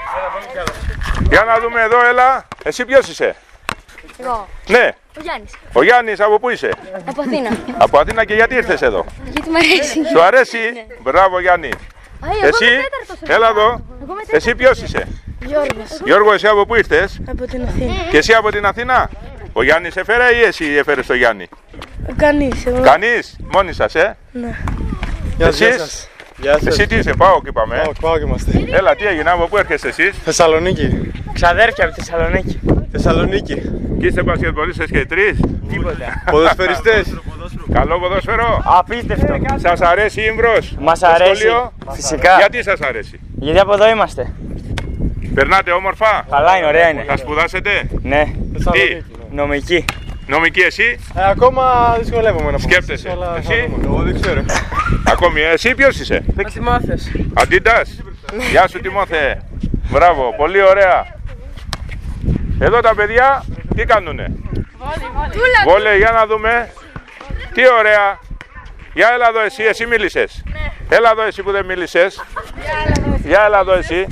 Για να δούμε εδώ, έλα. Εσύ ποιος είσαι? Εγώ. Ναι. Ο Γιάννης. Ο Γιάννης, από πού είσαι? Από Αθήνα. Από Αθήνα, και γιατί ήρθες εδώ? Γιατί μ' αρέσει. Σου αρέσει? Μπράβο Γιάννη. Εσύ, έλα εδώ. Εσύ ποιος είσαι? Γιώργος. Γιώργο, εσύ από πού ήρθες? Από την Αθήνα. Και εσύ από την Αθήνα? Ο Γιάννης έφερε ή εσύ έφερες το Γιάννη? Κανείς. Κανείς, μόνοι σας, Ναι. Εσείς? Εσύ τι είσαι, πάω και είπαμε. Πάω και είμαστε. Έλα, τι έγινε, από πού έρχεστε εσείς? Θεσσαλονίκη. Ξαδέρφια από τη Θεσσαλονίκη. Θεσσαλονίκη. Και είστε μπασκετμπολίστες και τρεις? Τίποτα. Ποδοσφαιριστές. Καλό ποδόσφαιρο. Απίστευτο. Σας αρέσει η Ύμβρος? Μας το αρέσει. σχολείο? Φυσικά. Γιατί σας αρέσει? Γιατί από εδώ είμαστε. Περνάτε όμορφα? Καλά είναι, ωραία είναι. Θα σπουδάσετε? Ναι. Τι? Νομική. Νομική εσύ? Ακόμα δυσκολεύομαι να πω. Σκέπτεσαι. Εσύ? Εγώ δεν ξέρω. Ακόμη, εσύ ποιος είσαι? Αντιμάθες. Αντίτας. Γεια σου Τιμόθε. Μπράβο, πολύ ωραία. Εδώ τα παιδιά τι κάνουνε? Βόλεϊ, για να δούμε. Τι ωραία. Για έλα εδώ εσύ μίλησες? Έλα εδώ εσύ που δεν μίλησες. Για έλα εδώ εσύ.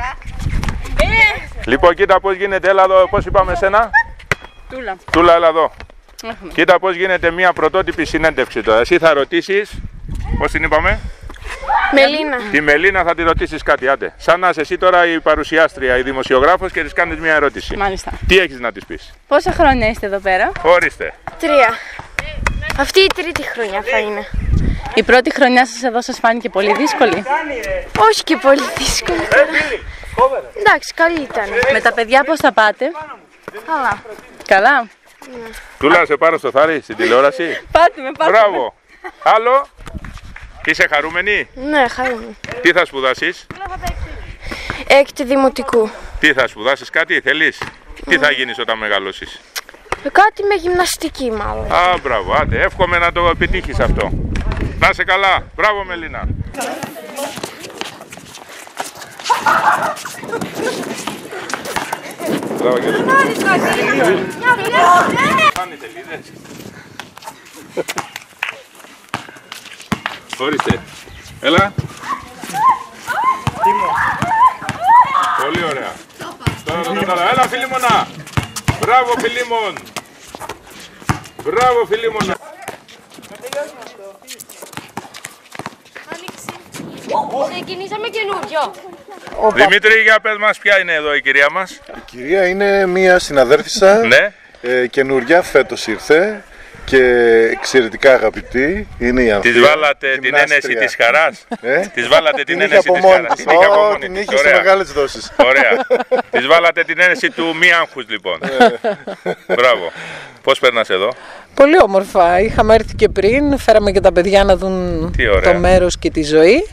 Λοιπόν, κοίτα πώς γίνεται, έλα εδώ, πώς είπαμε εσένα? Τούλα, έλα εδώ. Κοίτα πώς γίνεται μια πρωτότυπη συνέντευξη τώρα. Εσύ θα ρωτήσεις, πώς την είπαμε? Μελίνα. Τη Μελίνα θα τη ρωτήσεις κάτι, άντε. Σαν να είσαι εσύ τώρα η παρουσιάστρια, η δημοσιογράφος και της κάνεις μια ερώτηση. Μάλιστα. Τι έχεις να της πεις? Πόσα χρόνια είστε εδώ πέρα? Ορίστε. 3. Αυτή η τρίτη χρονιά θα είναι. Η πρώτη χρονιά σας εδώ σας φάνηκε πολύ δύσκολη? Όχι και πολύ δύσκολη. Εντάξει, καλή ήταν. Με τα παιδιά πώς θα πάτε? Καλά. Καλά. Τούλα, σε πάρω στο θάρι στην τηλεόραση. Πάτε με, πάτε. Μπράβο. Άλλο. Είσαι χαρούμενη? Ναι, χαρούμενη. Τι θα σπουδάσεις? Έκτη δημοτικού. Τι θα σπουδάσεις, κάτι θέλεις? Τι θα γίνεις όταν μεγαλώσεις? Κάτι με γυμναστική μάλλον. Α, μπράβο, άντε, εύχομαι να το επιτύχεις αυτό. Να είσαι καλά. Μπράβο Μελίνα. Τράβα και εδώ. Πάνε σελίδες. Ορίστε. Έλα. Πολύ ωραία. Τώρα. Έλα Φιλίμωνα. Μπράβο Φιλίμων. Μπράβο Φιλίμωνα. Ξεκινήσαμε καινούριο. Δημήτρη, για πες μας ποια είναι εδώ η κυρία μας. Η κυρία είναι μία συναδέρφισσα, Ναι. Καινούρια, φέτος ήρθε και εξαιρετικά αγαπητή. Είναι η Ανθία. Της βάλατε την ένεση της χαράς. Της βάλατε την ένεση της χαράς. Την είχε από μόνη της. Την είχε σε μεγάλες δόσεις. Ωραία. Της βάλατε την ένεση του μη άγχους λοιπόν. Μπράβο. Πώς περνάς εδώ? Πολύ όμορφα. Είχαμε έρθει και πριν, φέραμε και τα παιδιά να δουν το μέρος και τη ζωή.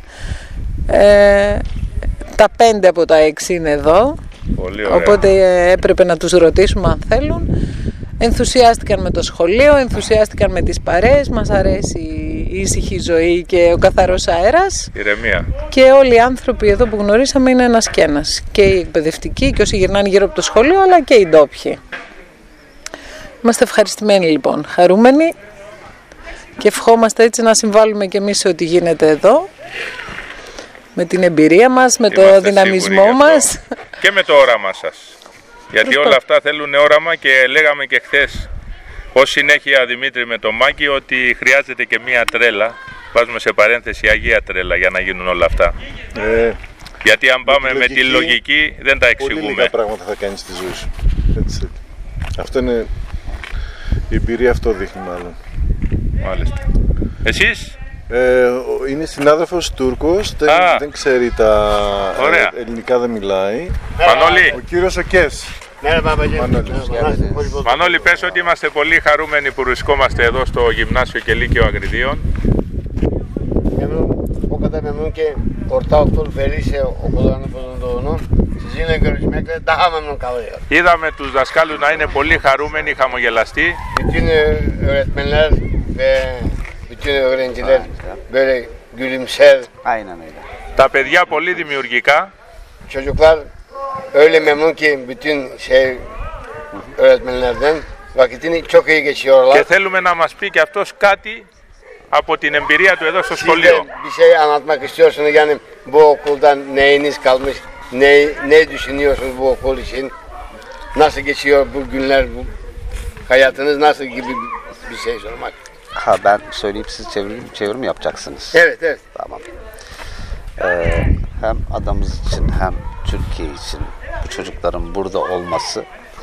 Τα 5 από τα 6 είναι εδώ. Πολύ ωραία. Οπότε έπρεπε να τους ρωτήσουμε αν θέλουν. Ενθουσιάστηκαν με το σχολείο, ενθουσιάστηκαν με τις παρέες. Μας αρέσει η ήσυχη ζωή και ο καθαρός αέρας. Ηρεμία. Και όλοι οι άνθρωποι εδώ που γνωρίσαμε είναι ένας και ένας. Και οι εκπαιδευτικοί και όσοι γυρνάνε γύρω από το σχολείο, αλλά και οι ντόπιοι. Είμαστε ευχαριστημένοι λοιπόν, χαρούμενοι και ευχόμαστε έτσι να συμβάλλουμε και εμείς σε ό,τι γίνεται εδώ. Με την εμπειρία μας, με το δυναμισμό μας. Και με το όραμά σας. Γιατί όλα αυτά θέλουν όραμα και λέγαμε και χθες ως συνέχεια Δημήτρη με το Μάκη ότι χρειάζεται και μία τρέλα. Βάζουμε σε παρένθεση Αγία τρέλα για να γίνουν όλα αυτά. Γιατί αν πάμε με τη λογική δεν τα εξηγούμε. Πολύ λίγα πράγματα θα κάνεις στη ζωή σου. Έτσι. Αυτό είναι η εμπειρία, αυτό δείχνει μάλλον. Μάλιστα. Εσείς? Είναι συνάδελφος Τούρκος, δεν ξέρει τα ελληνικά, δεν μιλάει. Μανώλη. Ο κύριος Οκές. Μανώλη, πες ότι είμαστε πολύ χαρούμενοι που βρισκόμαστε εδώ στο Γυμνάσιο και Λύκειο Αγριδίων. O kadar memnun ki orta okul ve lise okullarının bulunduğunu sizinle görüşmekle daha memnun kalıyor. Είδαμε τους δασκάλους να είναι πολύ χαρούμενοι, χαμογελαστοί. Bütün öğretmenler ve bütün öğrenciler böyle gülümser. Aynen öyle. Τα παιδιά πολύ δημιουργικά. Çocuklar öyle memnun ki bütün öğretmenlerden vakitini çok iyi geçiyorlar. Και θέλουμε να μας πει και αυτός κάτι από την εμπειρία του εδώ στο σχολείο. Bir şey anlatmak istiyorsunuz yani bu okuldan neyiniz kalmış, ne düşünüyorsunuz bu okul için, nasıl geçiyor bu günler, bu hayatınız nasıl gibi bir şey sormak. Ha, ben söyleyip siz çevrim yapacaksınız. Evet, evet. Tamam. Hem adamız için hem Türkiye için bu çocukların burada olması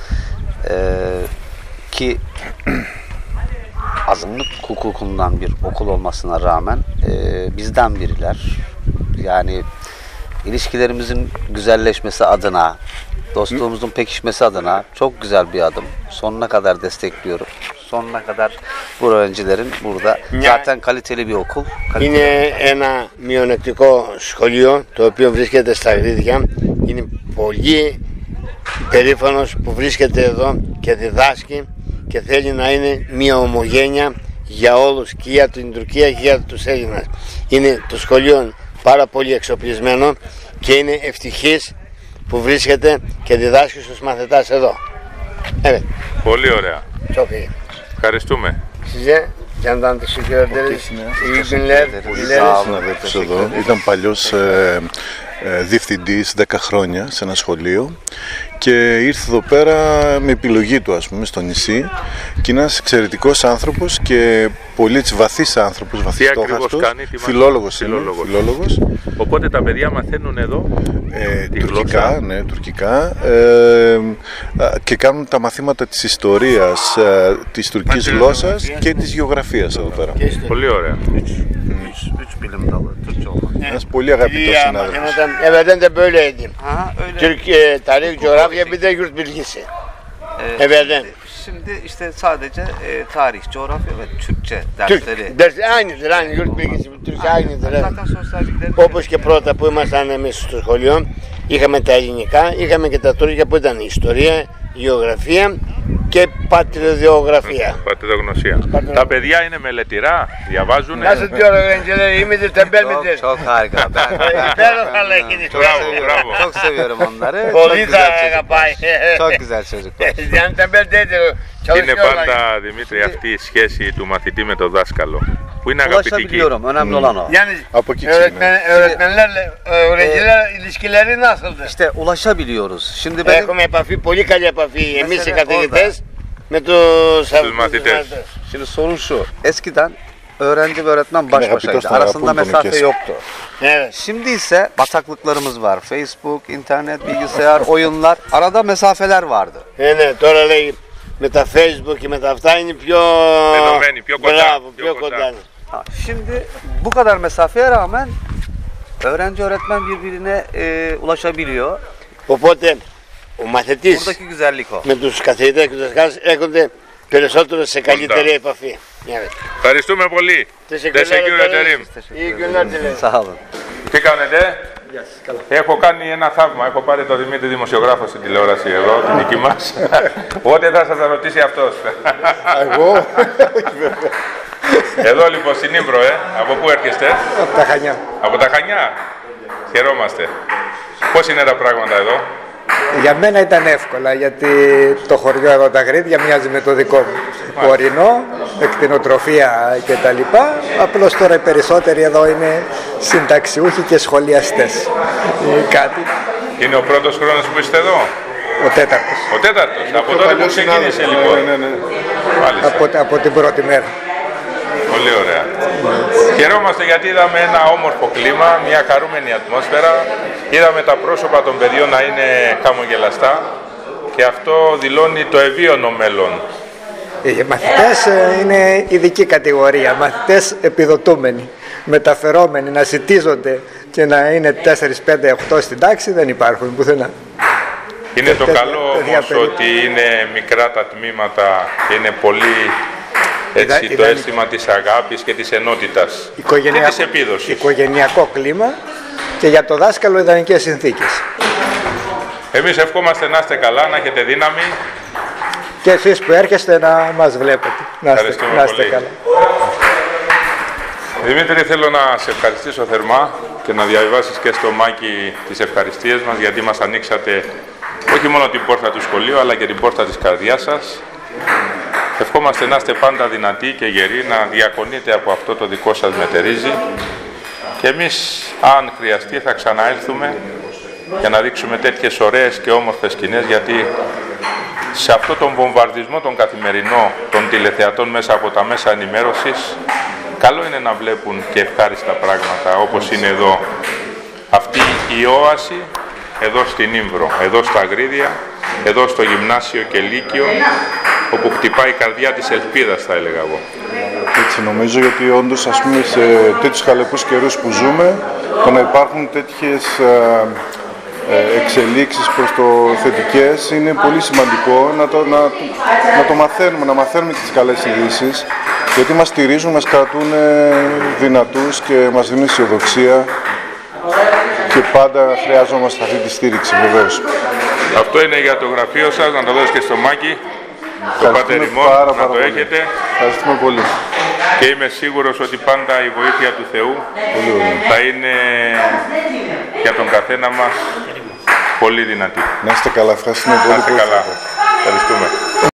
ki azınlık hukukundan bir okul olmasına rağmen bizden biriler. Yani ilişkilerimizin güzelleşmesi adına, dostluğumuzun pekişmesi adına çok güzel bir adım. Sonuna kadar destekliyorum. Sonuna kadar bu öğrencilerin burada zaten kaliteli bir okul. Είναι ένα μειονεκτικό σχολείο το οποίο βρίσκεται στα Αγρίδια. Είναι πολύ περήφανος που βρίσκεται εδώ και διδάσκει και θέλει να είναι μια ομογένεια για όλους και για την Τουρκία και για τους Έλληνες. Είναι το σχολείο πάρα πολύ εξοπλισμένο και είναι ευτυχής που βρίσκεται και διδάσκει στους μαθητάς εδώ. Πολύ ωραία. Çok iyi. Ευχαριστούμε. Size candan teşekkür ederiz. İyi günler dileriz. Ήταν παλιός διευθυντής 10 χρόνια σε ένα σχολείο και ήρθε εδώ πέρα με επιλογή του, ας πούμε, στο νησί, και είναι ένας εξαιρετικός άνθρωπος και πολύ βαθύς άνθρωπος, βαθύς στόχαστος, φιλόλογος. Οπότε τα παιδιά μαθαίνουν εδώ τη τουρκικά, γλώσσα. ναι, τουρκικά, και κάνουν τα μαθήματα της ιστορίας, της τουρκικής γλώσσας και της γεωγραφίας εδώ πέρα. Πολύ ωραία. Ένας πολύ αγαπητός συνάδελφος. Evvelden de böyleydi. Türkiye, tarih, coğrafya bir de yurt bilgisi. Evvelden. Şimdi işte sadece tarih, coğrafya ve Türkçe dersleri. Dersi aynıdır, aynı yurt bilgisi, Türkçe aynıdır. Όπως και πρώτα που ήμασταν εμείς στο σχολείο, είχαμε τα ελληνικά, είχαμε και τα τουρκικά που ήταν η ιστορία, η γεωγραφία και πατριδιογραφία. Πατριδογνωσία. Τα παιδιά είναι μελετηρά, διαβάζουν. Να σου diyorum öğrenciler iyi midir tembel midir? Çok harika. Bravo. Çok seviyorum onları. Πολύ θα αγαπάει. Çok güzel çocuklar. Yani tembel değildir. Είναι πάντα, Δημήτρη, αυτή η σχέση του μαθητή με το δάσκαλο, που είναι αγαπητική. Ulaşabiliyorum. Önemli olan o. Yani öğretmenlerle öğrenciler ilişkileri nasıldır? İşte ulaşabiliyoruz. Şimdi benim Έχουμε επαφή, πολύ καλή επαφή εμείς οι καθηγητές με τους μαθητές. Şimdi sorun şu. Eskiden öğrenci ve öğretmen baş başaydı. Arasında mesafe yoktu. Evet. Şimdi ise bataklıklarımız var. Facebook, internet, bilgisayar, oyunlar. Arada mesafeler vardı. Ναι, τώρα λέει με τα Facebook και με τα αυτά είναι πιο... Ενωμένοι, πιο κοντά. Μπράβο, πιο κοντά. Ha, şimdi bu kadar mesafeye rağmen öğrenci öğretmen birbirine ulaşabiliyor. Οπότε ο μαθητής Buradaki güzellik o. με τους καθηγητές και τους δασκάλους έρχονται περισσότερο σε καλύτερη επαφή. Ευχαριστούμε πολύ. Teşekkür ederim. İyi günler dilerim. Sağ olun. Τι κάνετε? Έχω κάνει ένα θαύμα. Έχω πάρει τον Δημήτρη δημοσιογράφο στην τηλεόραση εδώ, την δική μας. Οπότε θα σας ρωτήσει αυτός. Εγώ? Εδώ λοιπόν στην Ύμπρο, από πού έρχεστε? Από τα Χανιά. Από τα Χανιά. Χαιρόμαστε. Πώς είναι τα πράγματα εδώ? Για μένα ήταν εύκολα, γιατί το χωριό εδώ τα Γρίδια μοιάζει με το δικό μου. Ορεινό, εκτινοτροφία κτλ. Απλώς τώρα οι περισσότεροι εδώ είναι συνταξιούχοι και σχολιαστές. Κάτι. Είναι ο πρώτος χρόνος που είστε εδώ? Ο τέταρτος. Ο τέταρτος. Από τότε που ξεκίνησε λοιπόν. Μάλιστα. Από την πρώτη μέρα. Πολύ ωραία. Χαιρόμαστε γιατί είδαμε ένα όμορφο κλίμα, μια χαρούμενη ατμόσφαιρα. Είδαμε τα πρόσωπα των παιδιών να είναι χαμογελαστά και αυτό δηλώνει το ευίωνο μέλλον. Οι μαθητές είναι ειδική κατηγορία, μαθητές επιδοτούμενοι, μεταφερόμενοι, να ζητίζονται και να είναι 4, 5, 8 στην τάξη δεν υπάρχουν πουθενά. Είναι το καλό όμως ότι είναι μικρά τα τμήματα και είναι πολύ έτσι, το αίσθημα της αγάπης και της ενότητας και της επίδοσης. Οικογενειακό κλίμα και για το δάσκαλο ιδανικές συνθήκες. Εμείς ευχόμαστε να είστε καλά, να έχετε δύναμη. Και εσείς που έρχεστε να μας βλέπετε. Να είστε καλά. Δημήτρη, θέλω να σε ευχαριστήσω θερμά και να διαβιβάσεις και στο Μάκη τις ευχαριστίες μας, γιατί μας ανοίξατε όχι μόνο την πόρτα του σχολείου, αλλά και την πόρτα της καρδιάς σας. Ευχόμαστε να είστε πάντα δυνατοί και γεροί, να διακονείτε από αυτό το δικό σας μετερίζει. Και εμείς, αν χρειαστεί, θα ξαναέλθουμε για να δείξουμε τέτοιες ωραίες και όμορφες σκηνές, γιατί σε αυτόν τον βομβαρδισμό τον καθημερινό των τηλεθεατών μέσα από τα μέσα ενημέρωσης, καλό είναι να βλέπουν και ευχάριστα πράγματα, όπως είναι εδώ αυτή η όαση, εδώ στην Ύμβρο, εδώ στα Γρίδια, εδώ στο Γυμνάσιο και Λύκειο, όπου χτυπάει η καρδιά της ελπίδας, θα έλεγα εγώ. Έτσι νομίζω, γιατί όντως, ας πούμε, σε τέτοιους χαλεπούς καιρούς που ζούμε, το να υπάρχουν τέτοιες εξελίξεις προς το θετικές είναι πολύ σημαντικό να το μαθαίνουμε, να μαθαίνουμε τις καλές ειδήσεις, γιατί μας στηρίζουν, μας κρατούν δυνατούς και μας δίνουν αισιοδοξία και πάντα χρειάζομαστε αυτή τη στήριξη, βεβαίως. Αυτό είναι για το γραφείο σας, να το δώσεις και στο Μάκη, το πατεριμό, να το έχετε. Ευχαριστούμε πολύ. Και είμαι σίγουρος ότι πάντα η βοήθεια του Θεού θα είναι για τον καθένα μας πολύ δυνατή. Να είστε καλά, ευχαριστούμε πολύ. Να είστε καλά. Ευχαριστούμε.